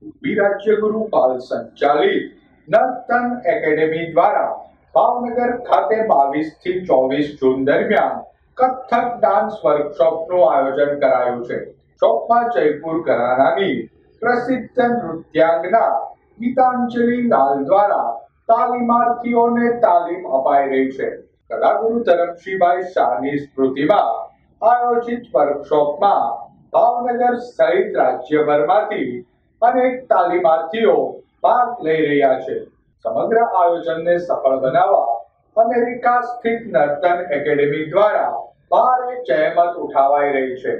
રાજ્યગુરુ પાલ સંચાલિત નર્તન એકેડેમી દ્વારા ભાવનગર ખાતે 22 થી 24 જૂન દરમિયાન કથક ડાન્સ વર્કશોપનું આયોજન કરાયું છે. શોપમાં જયપુર ઘરાનાની પ્રસિદ્ધ નૃત્યાંગના ગીતાંજલિ લાલ દ્વારા તાલીમાર્થીઓને તાલીમ અપાઈ રહી છે. કલાગુરુ ધરમશીભાઈ શાહની સ્મૃતિમાં આયોજિત વર્કશોપમાં ભાવનગર સહિત રાજ્યભરમાંથી અનેક તાલીમાર્થીઓ ભાગ લઈ રહ્યા છે. સમગ્ર આયોજનને સફળ બનાવવા અમેરિકા સ્થિત નર્તન એકેડેમી દ્વારા ભારે જહેમત ઉઠાવાઈ રહી છે.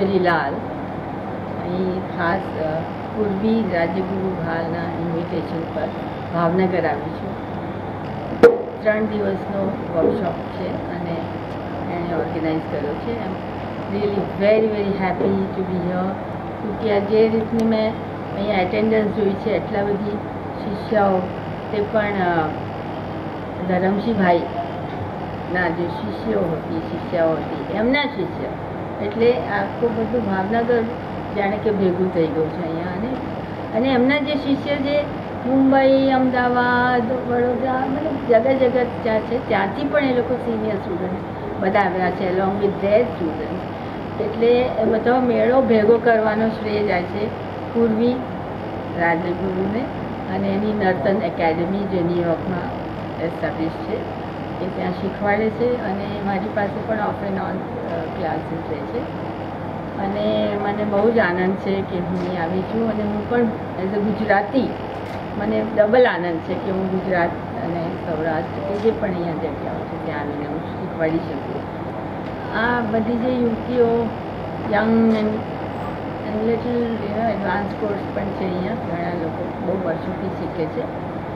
કેસરીલાલ અહીં ખાસ પૂર્વી રાજ્યગુરુ ભાલના ઇન્વિટેશન પર ભાવનગર આવી છું. 3 દિવસનો વર્કશોપ છે અને એણે ઓર્ગેનાઇઝ કર્યો છે. I am really very happy to be here. કે આ જે રીતની મેં અહીંયા એટેન્ડન્સ જોઈ છે, એટલા બધી શિષ્યાઓ, તે પણ ધરમશીભાઈના જે શિષ્યાઓ હતી એમના શિષ્ય, એટલે આખું બધું ભાવનગર જાણે કે ભેગું થઈ ગયું છે અહીંયા. અને એમના જે શિષ્ય જે મુંબઈ, અમદાવાદ, વડોદરા, મતલબ જગા જ્યાં છે ત્યાંથી પણ એ લોકો સિનિયર સ્ટુડન્ટ બધા આવ્યા છે એલોંગ વિથ ધેર સ્ટુડન્ટ. એટલે બધો મેળો ભેગો કરવાનો શ્રેય જાય છે પૂર્વી રાજ્યગુરુને અને એની નર્તન એકેડમી જે ન્યુયોર્કમાં એસ્ટાબ્લિશ છે, એ ત્યાં શીખવાડે છે અને મારી પાસે પણ ઓફ એન્ડ ઓન ક્લાસીસ રહે છે. અને મને બહુ જ આનંદ છે કે હું અહીં આવી છું અને હું પણ એઝ અ ગુજરાતી મને ડબલ આનંદ છે કે હું ગુજરાત અને સૌરાષ્ટ્ર કે જે પણ અહીંયા જગ્યાઓ છે ત્યાં આવીને હું શીખવાડી શકું. આ બધી જે યુવતીઓ young and little advance course પણ છે અહીંયા. ઘણા લોકો બહુ વર્ષોથી શીખે છે.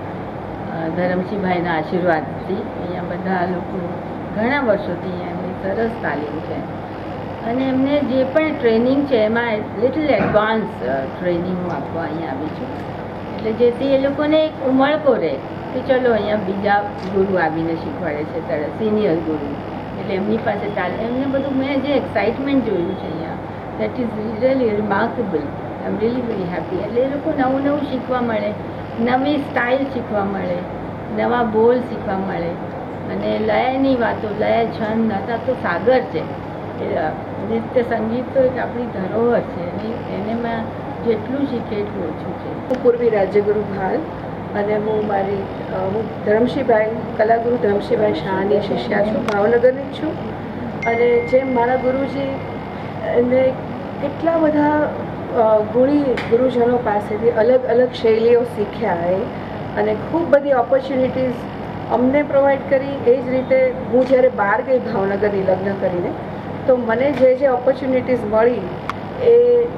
ધરમશીભાઈના આશીર્વાદથી અહીંયા બધા લોકો ઘણા વર્ષોથી અહીંયા એમની સરસ તાલીમ છે અને એમને જે પણ ટ્રેનિંગ છે એમાં લિટલ એડવાન્સ ટ્રેનિંગ હું આપવા અહીંયા આવી છું. એટલે જેથી એ લોકોને એક ઉમળકો રહે કે ચલો અહીંયા બીજા ગુરુ આવીને શીખવાડે છે, ત્યારે સિનિયર ગુરુ, એટલે એમની પાસે એમને બધું મેં જે એક્સાઇટમેન્ટ જોયું છે અહીંયા, that is really remarkable. I am really very happy. એટલે એ લોકો નવું શીખવા મળે, નવી સ્ટાઇલ શીખવા મળે, નવા બોલ શીખવા મળે અને લયની વાતો, લય છંદ હતા તો સાગર છે. નૃત્ય સંગીત તો એક આપણી ધરોહર છે અને એનેમાં જેટલું શીખે એટલું ઓછું છે. હું પૂર્વી રાજ્યગુરુ ભાલ અને હું ધરમશીભાઈ, કલાગુરુ ધરમશીભાઈ શાહની શિષ્યા છું, ભાવનગરની જ છું. અને જેમ મારા ગુરુજી એને કેટલા બધા ગુણી ગુરુજનો પાસેથી અલગ અલગ શૈલીઓ શીખ્યા અને ખૂબ બધી ઓપોર્ચ્યુનિટીઝ અમને પ્રોવાઈડ કરી. એ જ રીતે હું જ્યારે બહાર ગઈ ભાવનગરની લગ્ન કરીને, તો મને જે ઓપોર્ચ્યુનિટીઝ મળી એ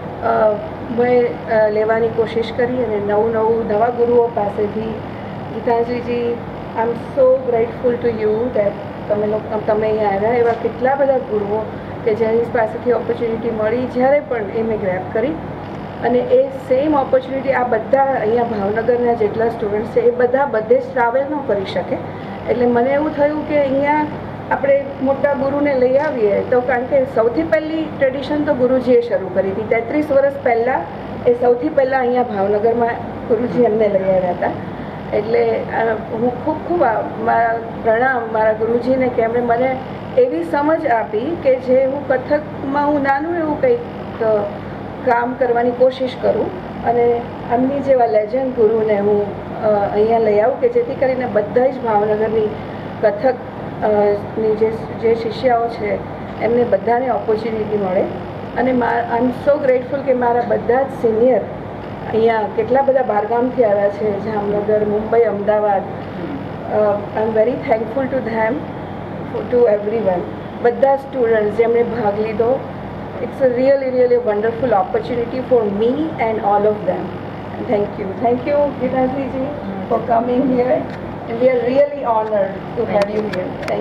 મેં લેવાની કોશિશ કરી અને નવા ગુરુઓ પાસેથી. ગીતાંજલિજી, આઈ એમ સો ગ્રેટફુલ ટુ યુ દેટ તમે અહીંયા આવ્યા. એવા કેટલા બધા ગુરુઓ કે જેની પાસેથી ઓપોર્ચ્યુનિટી મળી, જ્યારે પણ એ મેં ગ્રેબ કરી અને એ સેમ ઓપોર્ચ્યુનિટી આ બધા અહીંયા ભાવનગરના જેટલા સ્ટુડન્ટ્સ છે એ બધા બધે જ ટ્રાવેલ ન કરી શકે. એટલે મને એવું થયું કે અહીંયા આપણે મોટા ગુરુને લઈ આવીએ તો, કારણ કે સૌથી પહેલી ટ્રેડિશન તો ગુરુજીએ શરૂ કરી હતી 33 વર્ષ પહેલાં. એ સૌથી પહેલાં અહીંયા ભાવનગરમાં ગુરુજી એમને લઈ આવ્યા હતા. એટલે હું ખૂબ મારા પ્રણામ મારા ગુરુજીને કે એમણે મને એવી સમજ આપી કે જે હું કથકમાં હું નાનું એવું કંઈક કામ કરવાની કોશિશ કરું અને એમની જેવા લેજન્ડ ગુરુને હું અહીંયા લઈ આવું કે જેથી કરીને બધા જ ભાવનગરની કથક ની જે શિષ્યાઓ છે એમને બધાને ઓપોર્ચ્યુનિટી મળે. અને આઈ એમ સો ગ્રેટફુલ કે મારા બધા જ સિનિયર અહીંયા કેટલા બધા બહારગામથી આવ્યા છે, Jamnagar, Mumbai, Ahmedabad. I am very thankful to them, to everyone. બધા સ્ટુડન્ટ્સ જેમણે ભાગ લીધો. It's a really wonderful opportunity for me and all of them. Thank you Gitanjali ji for coming here, and we are really honored to have you here. Thank you.